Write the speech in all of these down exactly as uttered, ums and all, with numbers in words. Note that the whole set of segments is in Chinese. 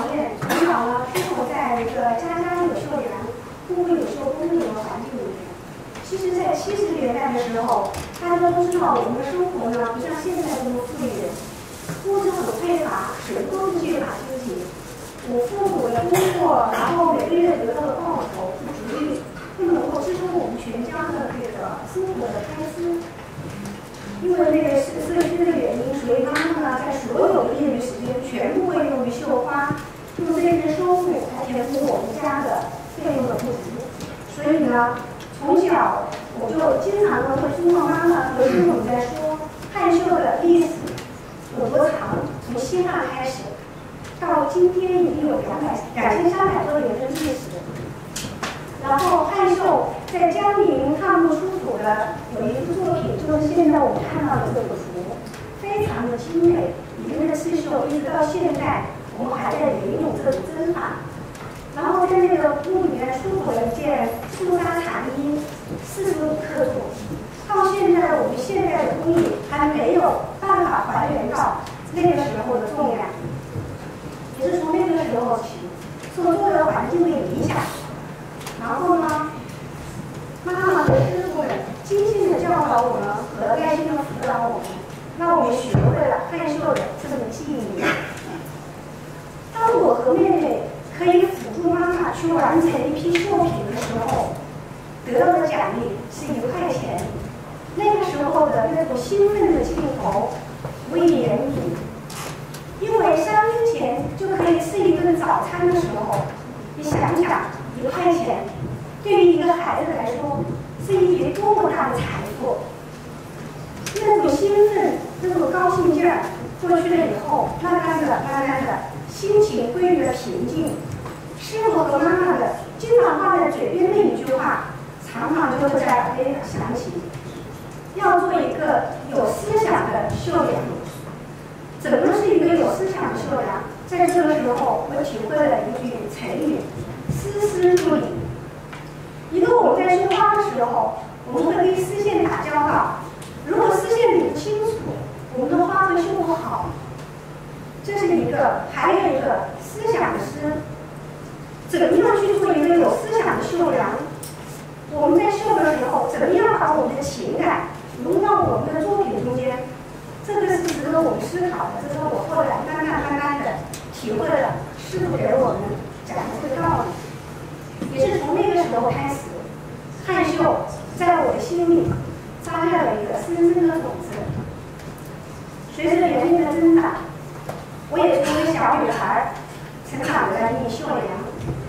行业从小呢生活在一个家家有绣娘、户户有绣工的一个环境里面。其实，在七十年代的时候，大家都知道我们的生活呢不像现在这么富裕，物质很匮乏，什么都是缺乏经济。我父母的工作，然后每个月得到的报酬不足以不能够支撑我们全家的这个生活的开支。因为那个社社区的原因，所以妈妈呢在所有的业余时间全部会用于绣花，用这些收入来填补我们家的费用的不足。所以呢，从小我就经常呢会听到妈妈和父母在说汉绣的历史有多长，从西汉开始，到今天已经有两百两千三百多年的历史。然后汉绣在江宁汉墓出土的有一幅作品，就是现在我们看到的这幅图，非常的精美，里面的刺绣一直到现在，我们还在沿用这种针法。然后在那个墓里面出土了一件素纱长衣，四十五克重，到现在我们现在的工艺还没有办法还原到那个时候的重量。也是从那个时候起，受周围环境的影响。然后呢，妈妈和师傅们精心的教导我们和耐心的辅导我们，让我们学会了汉绣的这种技艺。当我和妹妹可以辅助妈妈去完成一批绣品的时候，得到的奖励是一块钱。那个时候的那种兴奋的劲头无以言喻。因为三分钱就可以吃一顿早餐的时候，你想想，一块钱对于一个孩子来说是一笔多么大的财富。那种兴奋，那种高兴劲儿过去了以后，慢慢的慢慢的心情归于了平静。师傅和妈妈的经常挂在嘴边的一句话，常常就会在耳边响起：要做一个有思想的绣娘。怎么是一个有思想的绣娘？在这个时候，我体会了一句成语：丝丝入理。一个我们在绣花的时候，我们会跟丝线打交道，如果丝线理不清楚，我们的花会绣不好。这是一个，还有一个思想的思。怎么样去做一个有思想的绣娘？我们在绣的时候，怎么样把我们的情感融到我们的作品中间？这个是值得我们思考的，这是我后来慢慢慢慢的体会了师傅给我们讲的这个道理。也是从那个时候开始，汉绣在我的心里扎下了一个深深的种子。随着年龄的增长，我也成为小女孩，成长为了一名绣娘。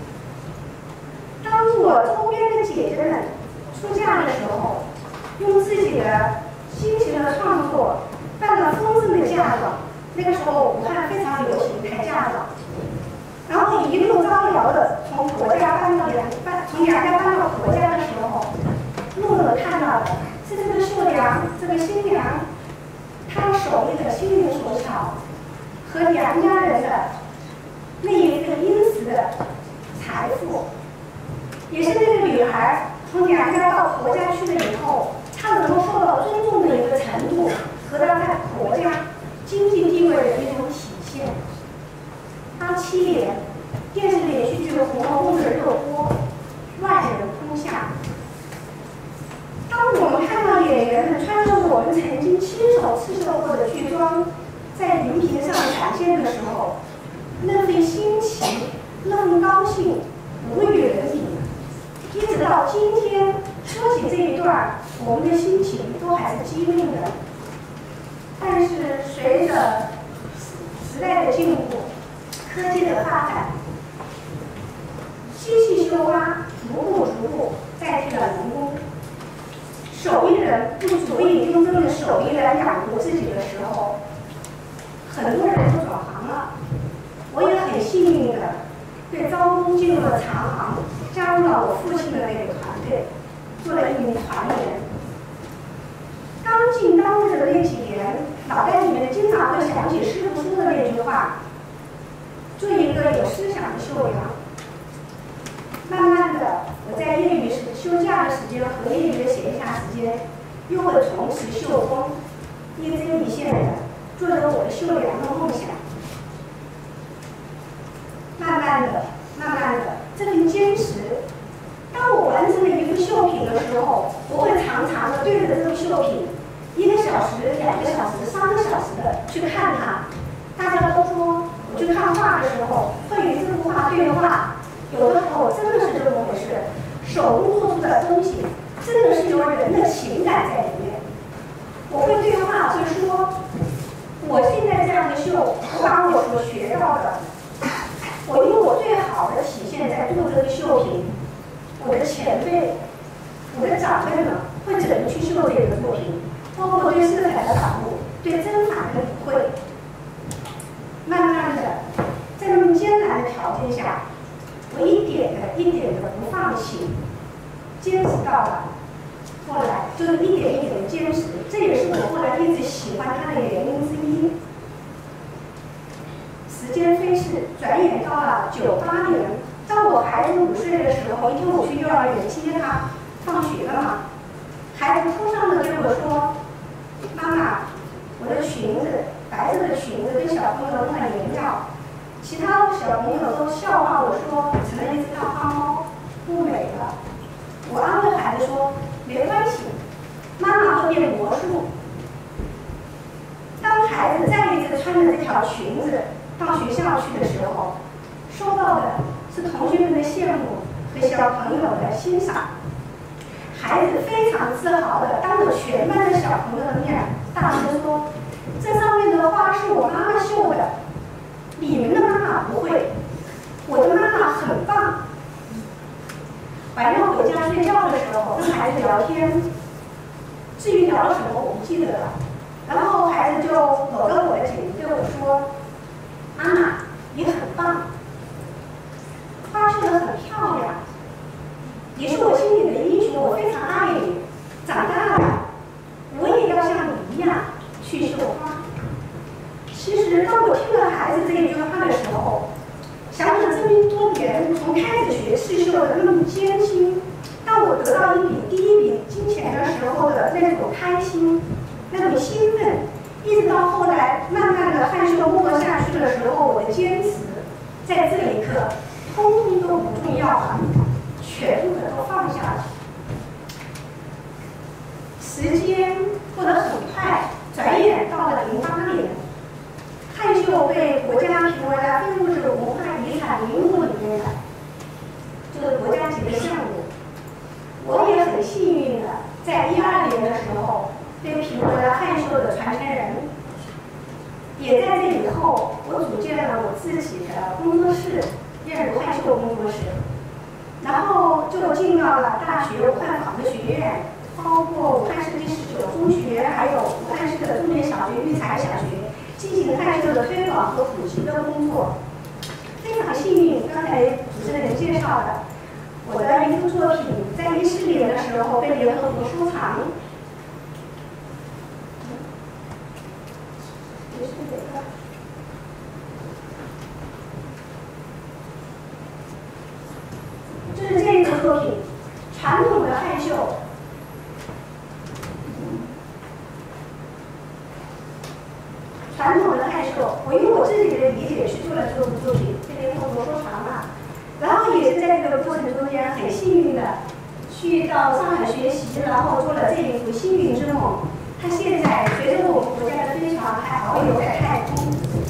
当我周边的姐姐们出嫁的时候，用自己的辛勤的创作办了丰盛的嫁妆。那个时候武汉非常流行抬嫁妆，然后一路招摇的从婆家搬到娘搬，从娘家搬到婆家的时候，路人看到的是这个绣娘，这个新娘，她手里的心灵手巧和娘家人的那一份殷实的财富，也是那个女孩从娘家到婆家去了以后，她能够受到尊重的一个程度，和她在婆家经济地位的一种体现。当七年电视连续剧《红楼梦》的热播，万人空巷。当我们看到演员们穿着我们曾经亲手刺绣过的剧装，在荧屏上展现的时候，那份新奇，那份高兴，无与伦比。一直到今天，说起这一段，我们的心情都还是激动的。但是随着时代的进步，科技的发展，机器绣花逐步逐步代替了人工。手艺人不足以用这个手艺来养活自己的时候，很多人就转行了。我也很幸运的被招工进入了茶行，加入了我父亲的那个团队，做了一名团员。刚进单位的那几年，脑袋里面经常会想起师傅说的那句话：做一个有思想的绣娘。慢慢的，我在业余时休假的时间和业余的闲暇时间，又会重拾绣工，一针一线的做着我的绣娘的梦想。 品的时候，我会常常的对着这个绣品，一个小时、两个小时、三个小时的去看它。大家都说，我去看画的时候，会与这幅画对话，有的时候真的是这么回事。手工做出的东西，真的是有人的情感在里面。我会对话，会说，我现在这样的绣，我把我所学到的，我用我最好的体现在做这个绣品。我的前辈，我的长辈们会怎么去绣这个作品，包括对色彩的把握，对针法的理会。慢慢的，在那么艰难的条件下，我一点的、一点的不放弃，坚持到了。后来就是一点一点的坚持，这也是我后来一直喜欢它的原因之一。时间飞逝，转眼到了九八年。当我孩子五岁的时候，一天我去幼儿园接他，放学了嘛，孩子哭丧的对我说：“妈妈，我的裙子，白色的裙子跟小朋友那么连调。”其他的小朋友都笑话我说：“成了一只大花猫，不美了。”我安慰孩子说：“没关系，妈妈会变魔术。”当孩子再一次穿着这条裙子到学校去的时候，收到的是同学们的羡慕和小朋友的欣赏。孩子非常自豪地当着全班的小朋友的面大声说：“这上面的花是我妈妈绣的，你们的妈妈不会，我的妈妈很棒。”晚上回家睡觉的时候跟孩子聊天，至于聊了什么我不记得了。然后孩子就搂着我的颈对我说：“妈妈，你很棒。”花绣得很漂亮，你是我心里的英雄，我非常爱你。长大了，我也要像你一样去绣花。其实，当我听了孩子这一句话的时候，想想这么多年从开始学刺绣的那么艰辛，当我得到一笔第一笔金钱的时候的那种开心、那种兴奋，一直到后来慢慢的汗绣没下去的时候，我的坚持，在这一刻。通通都不重要了，全部的都放下了。时间过得很快，转眼到了零八年，汉绣被国家评为了非物质文化遗产名录里面的，这个国家级的项目。我也很幸运的，在一二年的时候被评为了汉绣的传承人。也在这以后，我组建了我自己的工作室。任汉绣工作室，然后就进到了大学武汉纺织学院，包括武汉市第十九中学，还有武汉市的重点小学育才小学，进行汉绣的推广和普及的工作。非常幸运，刚才主持人介绍的，我的一幅作品在一四年的时候被联合国收藏。也是这个。就是这个作品，传统的汉绣，传统的汉绣，我用我自己的理解去做了这幅作品，被联合国收藏了。然后也是在这个过程中间很幸运的，去到上海学习，然后做了这一幅《星云之梦》。它现在随着我们国家的飞船还遨游在太空。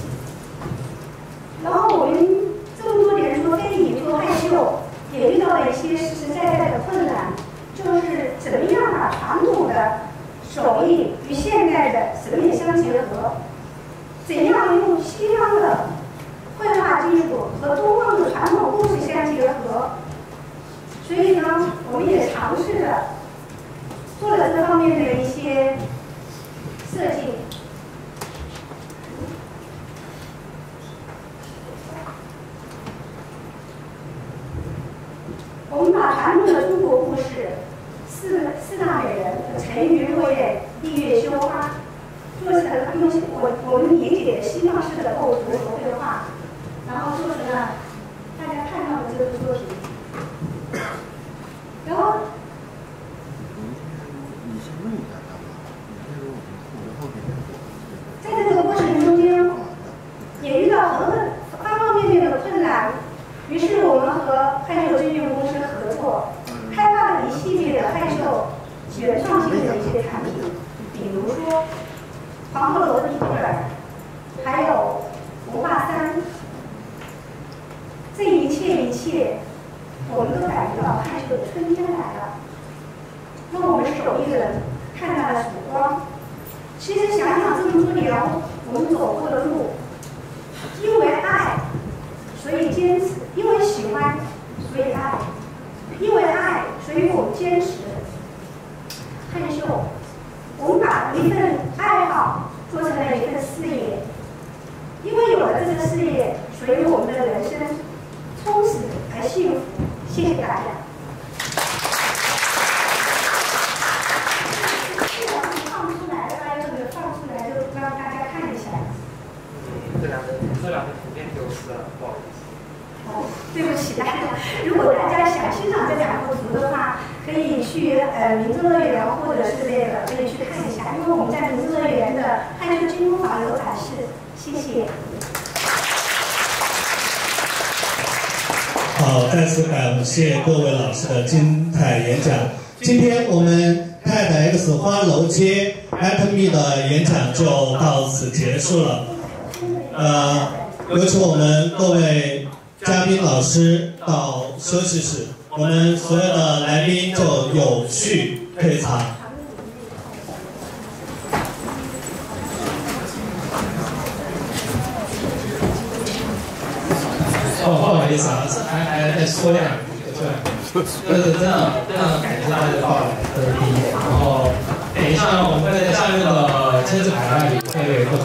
然后我们这么多年说非遗做汉绣。也遇到了一些实实在在的困难，就是怎么样把传统的手艺与现代的审美相结合，怎样用西方的绘画技术和东方的传统故事相结合。所以呢，我们也尝试着做了这方面的一些设计。我们把传统的中国故事，四四大美人沉鱼落雁、闭月羞花，做成用我我们理解的西方式的构图和绘画，然后做成了大家看到的这部作品。然后，在这个过程中间，也遇到很方方面面的困难。于是我们和汉绣证券公司合作，开发了一系系列的还有原创性的一些产品，比如说黄鹤楼的底儿，还有文化衫，这一切一切，我们都感觉到汉绣的春天来了。那我们手艺人看到了曙光。其实想想这么多年我们走过的路，因为爱，所以坚持；因为喜欢，所以爱；因为爱，所以我们坚持。汉绣，我们把一份爱好做成了一份事业，因为有了这个事业，所以我们的人生充实而幸福。谢谢大家。放出来，大家就是放出来，就让大家看一下。 这两个这两个图片丢失了，不好意思。 哦，对不起大家。如果大家想欣赏这两幅图的话，可以去呃明治乐园或者是那个可以去看一下，因为我们在明治乐园的汉绣精工坊有展示。谢谢。 好，再次感谢各位老师的精彩演讲。今天我们 TEDx 花楼街 at me 的演讲就到此结束了。呃，有请我们各位嘉宾老师到休息室，我们所有的来宾就有序退场。哦，不好意思啊，还还再说两句，对，就是真的非常感谢大家的到来，这是第一点。然后等一下呢，我们会在下面的签字牌那里会有一个。